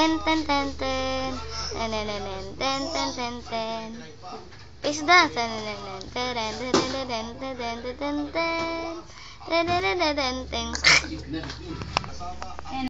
ten ten ten. Ten ten ten ten ten ten ten. Isda. Ten ten ten ten ten ten ten ten ten ten ten. Ten ten ten ten ten.